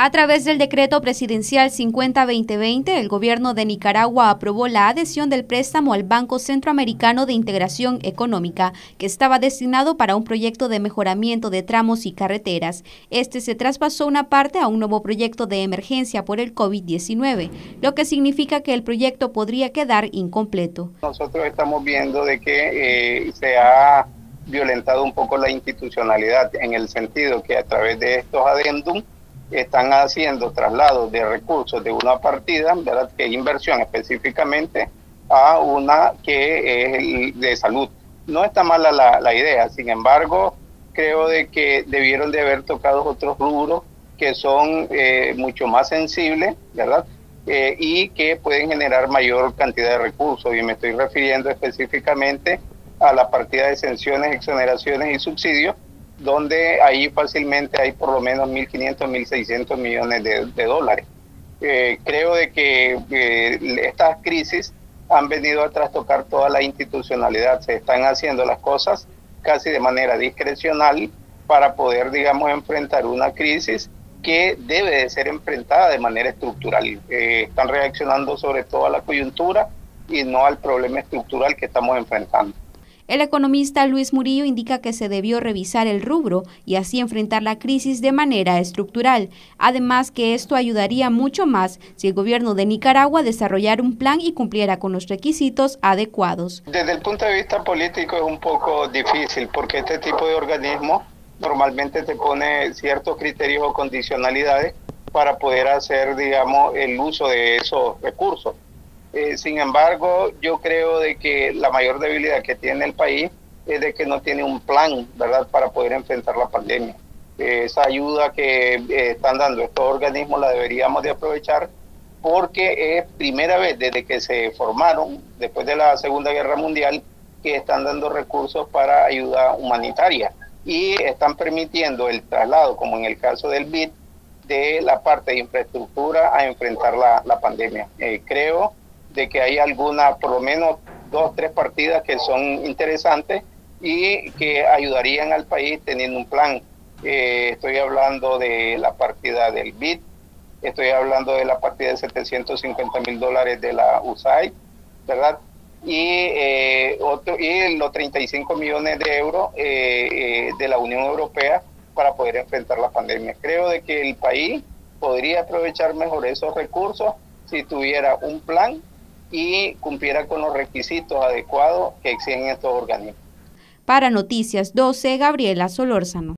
A través del decreto presidencial 50-2020, el gobierno de Nicaragua aprobó la adhesión del préstamo al Banco Centroamericano de Integración Económica, que estaba destinado para un proyecto de mejoramiento de tramos y carreteras. Este se traspasó una parte a un nuevo proyecto de emergencia por el COVID-19, lo que significa que el proyecto podría quedar incompleto. Nosotros estamos viendo de que se ha violentado un poco la institucionalidad, en el sentido que a través de estos adendum están haciendo traslados de recursos de una partida, ¿verdad?, que es inversión específicamente, a una que es de salud. No está mala la idea, sin embargo, creo de que debieron de haber tocado otros rubros que son mucho más sensibles, ¿verdad?, y que pueden generar mayor cantidad de recursos, y me estoy refiriendo específicamente a la partida de exenciones, exoneraciones y subsidios, donde ahí fácilmente hay por lo menos 1.500, 1.600 millones de dólares. Creo de que estas crisis han venido a trastocar toda la institucionalidad. Se están haciendo las cosas casi de manera discrecional para poder, digamos, enfrentar una crisis que debe de ser enfrentada de manera estructural. Están reaccionando sobre todo a la coyuntura y no al problema estructural que estamos enfrentando. El economista Luis Murillo indica que se debió revisar el rubro y así enfrentar la crisis de manera estructural. Además que esto ayudaría mucho más si el gobierno de Nicaragua desarrollara un plan y cumpliera con los requisitos adecuados. Desde el punto de vista político es un poco difícil, porque este tipo de organismo normalmente te pone ciertos criterios o condicionalidades para poder hacer, digamos, el uso de esos recursos. Sin embargo, yo creo de que la mayor debilidad que tiene el país es de que no tiene un plan, ¿verdad?, para poder enfrentar la pandemia. Esa ayuda que están dando estos organismos la deberíamos de aprovechar, porque es primera vez desde que se formaron, después de la Segunda Guerra Mundial, que están dando recursos para ayuda humanitaria y están permitiendo el traslado, como en el caso del BID, de la parte de infraestructura a enfrentar la pandemia. Creo de que hay algunas, por lo menos 2 o 3 partidas que son interesantes y que ayudarían al país teniendo un plan. Estoy hablando de la partida del BID, estoy hablando de la partida de $750,000 de la USAID, ¿verdad?, y los 35 millones de euros de la Unión Europea para poder enfrentar la pandemia. Creo de que el país podría aprovechar mejor esos recursos si tuviera un plan y cumpliera con los requisitos adecuados que exigen estos organismos. Para Noticias 12, Gabriela Solórzano.